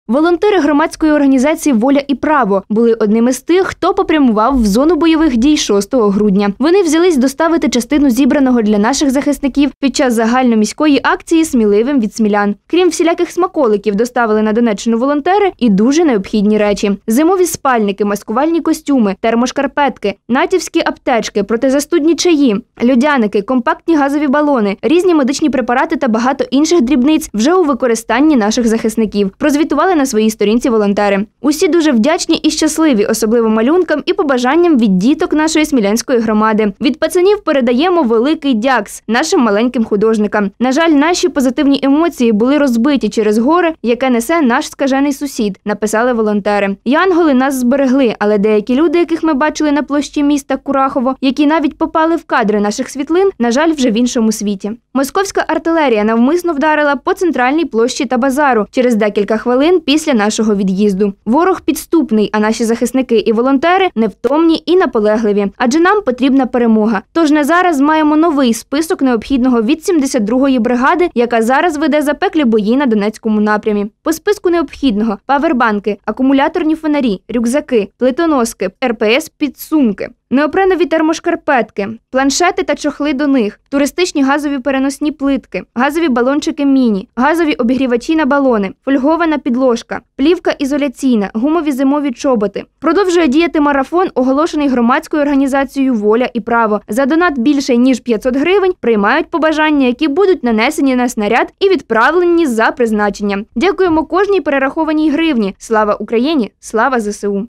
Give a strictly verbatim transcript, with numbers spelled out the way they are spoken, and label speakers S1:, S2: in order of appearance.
S1: Волонтери громадської організації «Воля і право» були одним із тих, хто попрямував в зону бойових дій шостого грудня. Вони взялись доставити частину зібраного для наших захисників під час загальноміської акції «Сміливим від смілян». Крім всіляких смаколиків, доставили на Донеччину волонтери і дуже необхідні речі. Зимові спальники, маскувальні костюми, термошкарпетки, натівські аптечки, протизастудні чаї, льодяники, компактні газові балони, різні медичні препарати та багато інших дрібниць вже у використанні наших захисників. Прозвітували на своїй сторінці волонтери. Усі дуже вдячні і щасливі, особливо малюнкам і побажанням від діток нашої смілянської громади. Від пацанів передаємо великий дякс нашим маленьким художникам. На жаль, наші позитивні емоції були розбиті через горе, яке несе наш скажений сусід, написали волонтери. Янголи нас зберегли, але деякі люди, яких ми бачили на площі міста Курахово, які навіть попали в кадри наших світлин, на жаль, вже в іншому світі. Московська артилерія навмисно вдарила по центральній площі та базару через декілька хвилин після нашого від'їзду. Ворог підступний, а наші захисники і волонтери невтомні і наполегливі. Адже нам потрібна перемога. Тож не зараз маємо новий список необхідного від сімдесят другої бригади, яка зараз веде запеклі бої на Донецькому напрямі. По списку необхідного – павербанки, акумуляторні фонарі, рюкзаки, плитоноски, ер пе ес-підсумки, неопренові термошкарпетки, планшети та чохли до них, туристичні газові переносні плитки, газові балончики міні, газові обігрівачі на балони, фольгована підложка, плівка ізоляційна, гумові зимові чоботи. Продовжує діяти марафон, оголошений громадською організацією «Воля і право». За донат більше, ніж п'ятсот гривень приймають побажання, які будуть нанесені на снаряд і відправлені за призначенням. Дякуємо кожній перерахованій гривні. Слава Україні! Слава зе се у!